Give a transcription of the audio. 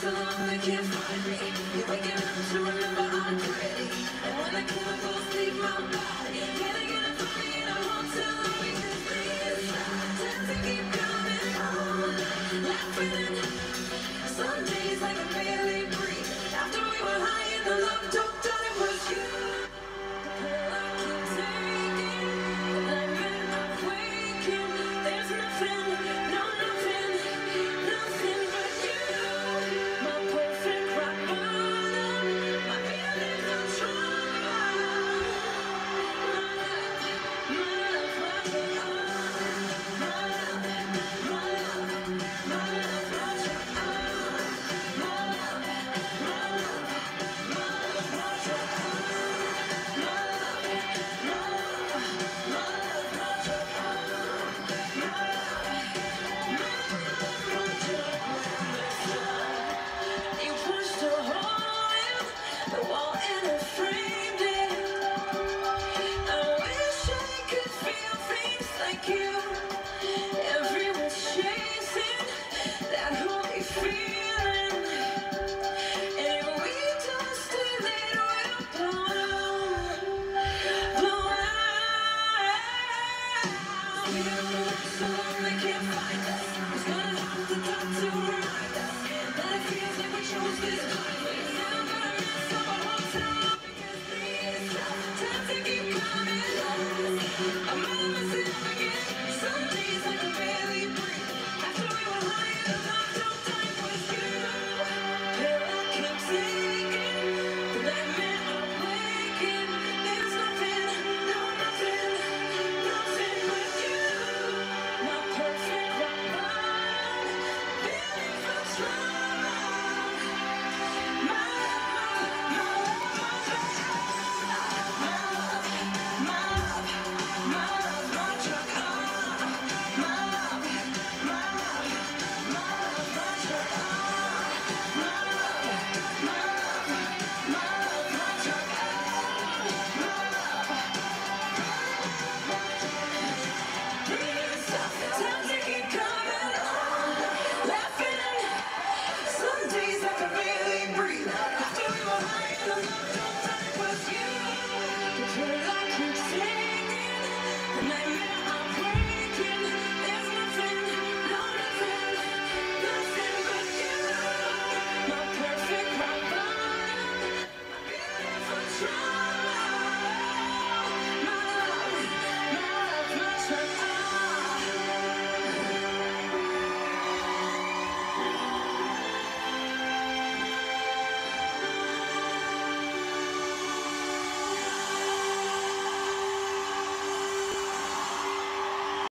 so long they can't find me. You're waking up to remember I'm pretty. And when the chemicals leave my body, can I get it from me in a hotel lobby? Just please, time to keep coming on. Laughing some days like I barely breathe. After we were high in the love dope, thought it was you. I keep taking the night that I'm waking. There's nothing, no nothing, nothing but you. My perfect rock bottom, my feelings are strong. My love, my love, my love, my love, my love, my so long they can't find us. Who's gonna have to talk to remind us that it feels like we chose this life?